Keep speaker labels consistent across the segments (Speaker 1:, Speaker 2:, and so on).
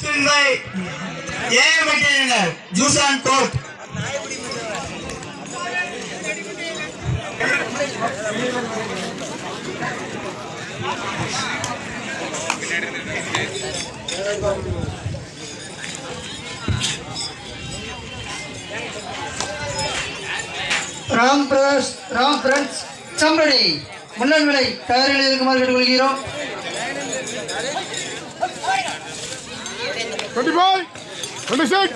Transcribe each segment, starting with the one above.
Speaker 1: by Juice and Coke.
Speaker 2: Ram friends, somebody. Mullan Malay, Tayaril Market will hero.
Speaker 3: 25, 26.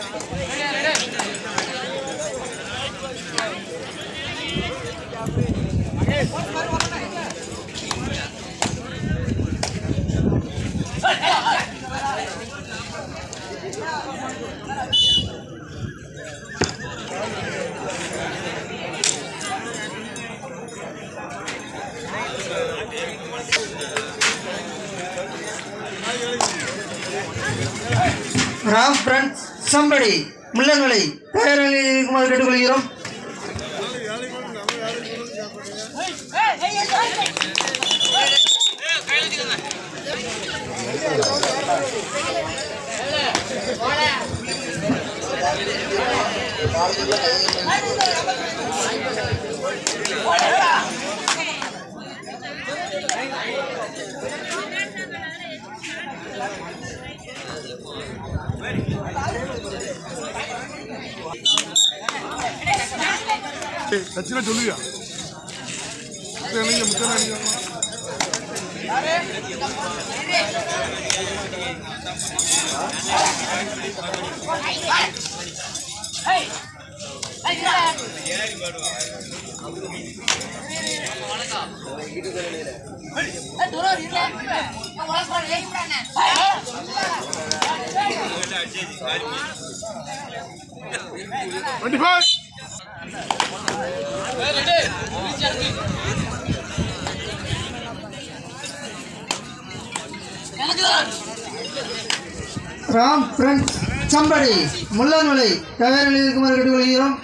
Speaker 2: Ram friends, somebody. Mullan Malay, Tayaril Market will hero.
Speaker 3: Kacina Julia. Ram friends, somebody. Mullan Malay, Tayaril Market will hero.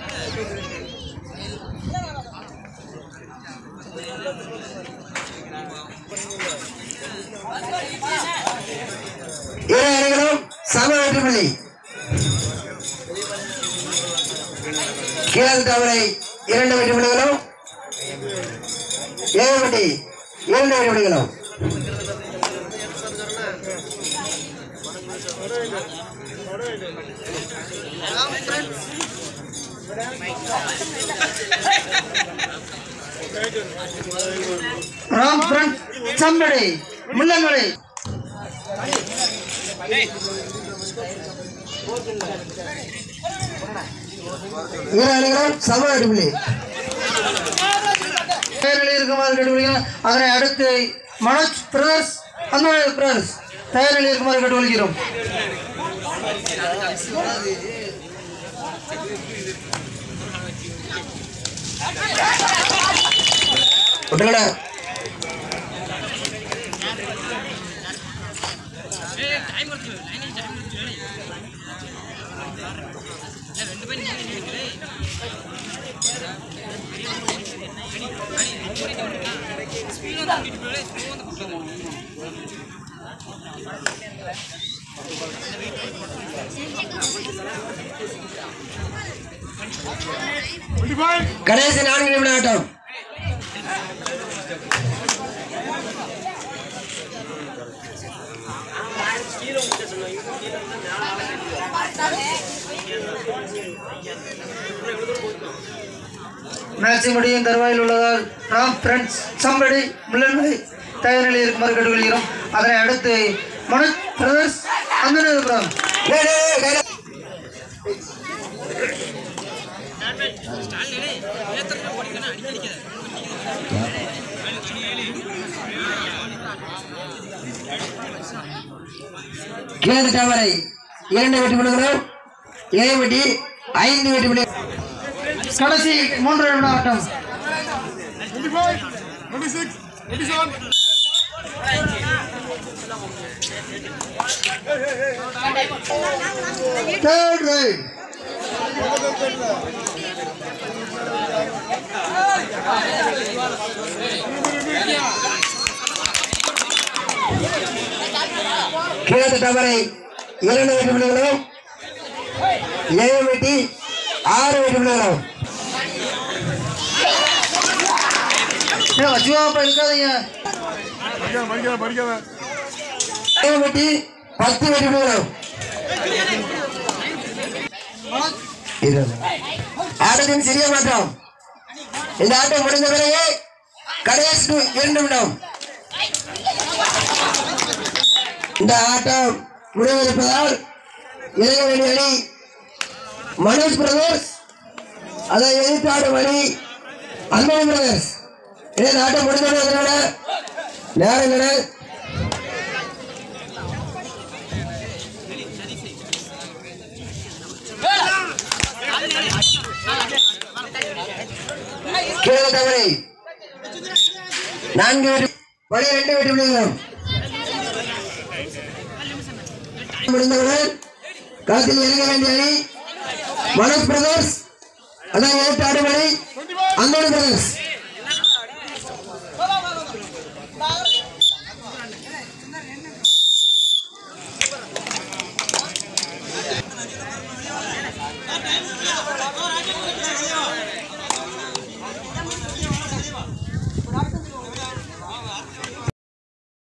Speaker 1: Samadhi Kiran Tavai, Iranda Vidimano, Yavati, Yelda Vidimano.
Speaker 2: Ram friends, somebody. Mullan Malay.
Speaker 1: Samadhi
Speaker 2: அதனை அடுத்து Manoj brothers Anbazhaga brothers தயாரில் இருக்குமாறு கேட்டுக்கொள்கிறோம்.
Speaker 1: கடைசி 4 நிமிட ஆட்டம்.
Speaker 2: Match முடியும் தருவாயில் உள்ளதால் ராம் ஃப்ரெண்ட்ஸ் சம்படி முள்ளன்மலை தயாரில் இருக்குமாறு கேட்டுக்கொள்கிறோம். அதனை அடுத்து மனோஜ் பிரதர்ஸ் அந்தனபுரம்
Speaker 1: கிழக்கு தாமரை 2 வெற்றி புள்ளிகளும் ஏவடி 5 வெற்றி புள்ளிகள்.
Speaker 2: கடைசி 3 நிமிட ஆட்டம்.
Speaker 3: 25, 26, 27.
Speaker 2: Third right.
Speaker 1: கிழக்கு தாமரை 2 வெற்றி புள்ளிகளும் ஏழு வெட்டி 6 வெற்றி புள்ளிகளும்
Speaker 2: வச்சுவாப்பா இருக்காதீங்க.
Speaker 1: ஏழு வெட்டி 10 வெற்றி புள்ளிகளும் ஆட்டத்தின் சிறிய மாற்றம். இந்த ஆட்டம் முடிந்த பிறகு கடைசி 2 நிமிடம் இந்த ஆட்டம் முடிவெடுப்பதால் இறங்க வேண்டிய அணி மனோஜ் பிரதர்ஸ், அதை எதிர்த்து ஆடும் அணி அன்பழகன் பிரதர்ஸ். இந்த ஆட்டம் முடிந்தவர்கள் நேரங்கள் கீழே தவறை 4 வெற்றி 12 வெற்றி புள்ளிகளும் முடிந்தவுடன் களத்தில் இறங்க வேண்டிய அணி மனோஜ் பிரதர்ஸ், அதான் ஏற்று ஆடும் அணி அன்பழகன் பிரதர்ஸ்.